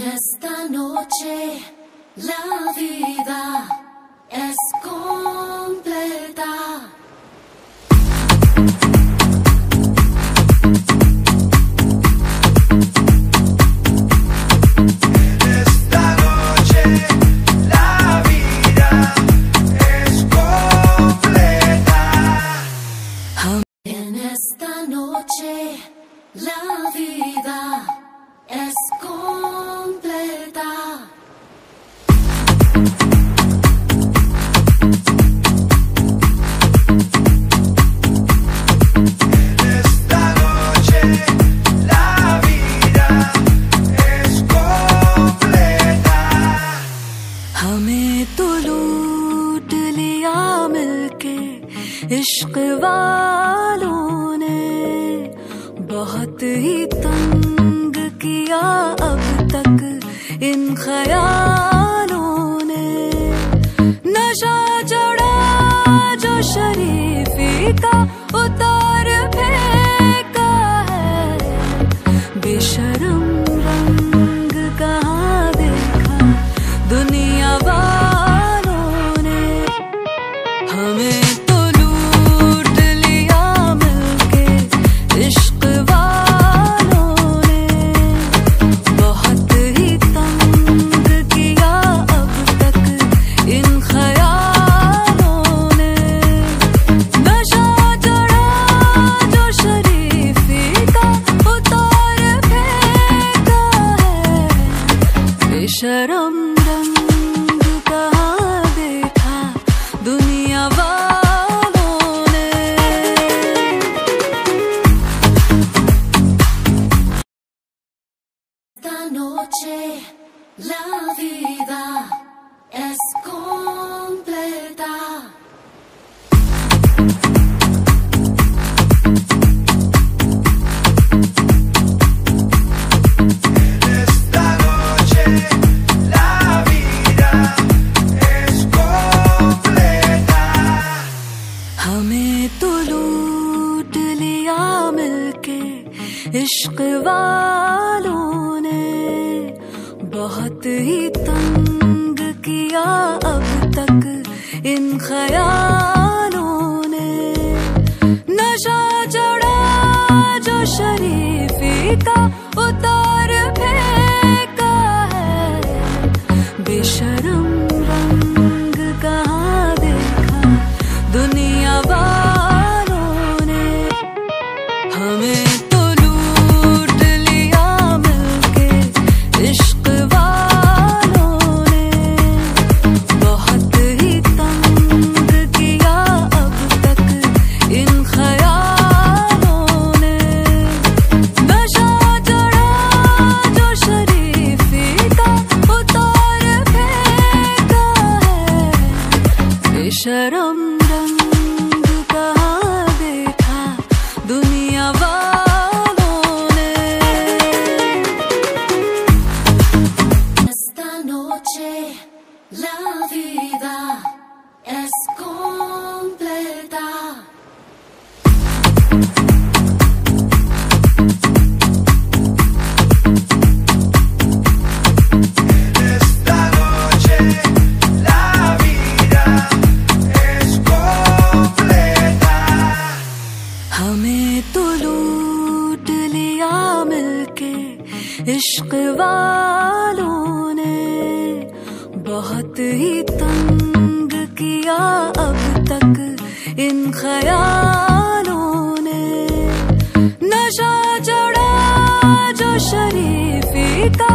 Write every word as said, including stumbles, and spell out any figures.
Esta noche la vida es completa. Esta noche la vida es completa. En esta noche la vida es completa. Esta noche la vida es completa. हमें तो लूट लिया मिलके इश्क वालों ने, बहुत ही तंग किया अब तक इन ख्यालों ने। नशा चढ़ा जो शरीफी का उतार फेंका है, बेशरम रंग कहाँ देखा दुनिया वालों ने। हमें तो लूट लिया मिलके इश्क वालों ने, बहुत ही तंग किया अब तक इन ख्यालों ने। नशा चढ़ा जो शरीफी का उतार फेंका है, बेशरम रंग कहाँ देखा दुनिया वालों ने। Esta noche la vida es completa. Esta noche la vida es completa. हमें तो लूट लिया मिलके इश्क वालों ने, बहुत ही तंग किया अब तक इन ख्यालों ने। नशा चढ़ा जो शरीफी का उतार फेंका है, बेशरम रंग कहाँ देखा दुनिया वालों ने। हमें तो लूट लिया मिलके इश्क वालों ने, बहुत ही तंग किया अब तक इन ख्यालों ने। नशा चढ़ा जो शरीफी का उतार फेंका है, बेशरम रंग कहाँ देखा दुनिया वालों ने। Esta noche la vida es completa. Esta noche la vida es completa. हमें तो लूट लिया मिलके इश्क वालों ने, बहुत ही तंग किया अब तक इन ख्यालों ने। नशा चढ़ा जो शरीफी का